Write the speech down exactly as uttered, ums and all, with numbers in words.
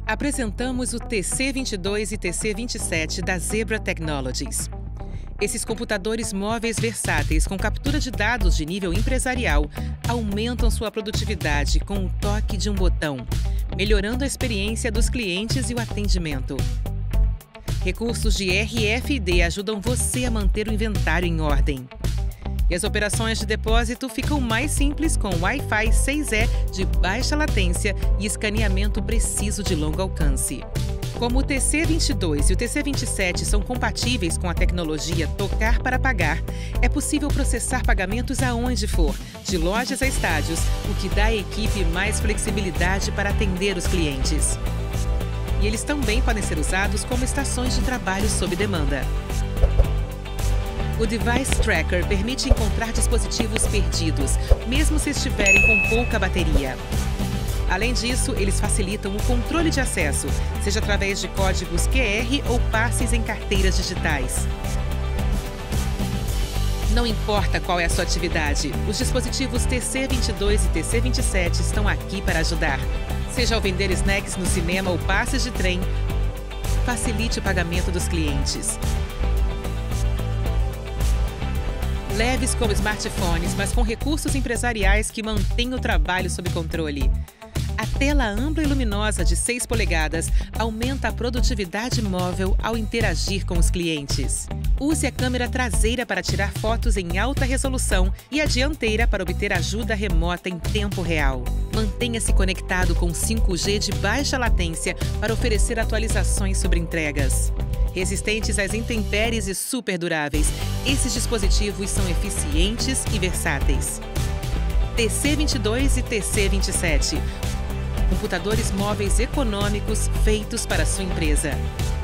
Apresentamos o T C vinte e dois e T C vinte e sete da Zebra Technologies. Esses computadores móveis versáteis com captura de dados de nível empresarial aumentam sua produtividade com o toque de um botão, melhorando a experiência dos clientes e o atendimento. Recursos de R F I D ajudam você a manter o inventário em ordem. E as operações de depósito ficam mais simples com Wi-Fi seis E de baixa latência e escaneamento preciso de longo alcance. Como o T C vinte e dois e o T C vinte e sete são compatíveis com a tecnologia Tocar para Pagar, é possível processar pagamentos aonde for, de lojas a estádios, o que dá à equipe mais flexibilidade para atender os clientes. E eles também podem ser usados como estações de trabalho sob demanda. O Device Tracker permite encontrar dispositivos perdidos, mesmo se estiverem com pouca bateria. Além disso, eles facilitam o controle de acesso, seja através de códigos Q R ou passes em carteiras digitais. Não importa qual é a sua atividade, os dispositivos T C vinte e dois e T C vinte e sete estão aqui para ajudar. Seja ao vender snacks no cinema ou passes de trem, facilite o pagamento dos clientes. Leves como smartphones, mas com recursos empresariais que mantêm o trabalho sob controle. A tela ampla e luminosa de seis polegadas aumenta a produtividade móvel ao interagir com os clientes. Use a câmera traseira para tirar fotos em alta resolução e a dianteira para obter ajuda remota em tempo real. Mantenha-se conectado com cinco G de baixa latência para oferecer atualizações sobre entregas. Resistentes às intempéries e super duráveis, esses dispositivos são eficientes e versáteis. T C vinte e dois e T C vinte e sete. Computadores móveis econômicos feitos para a sua empresa.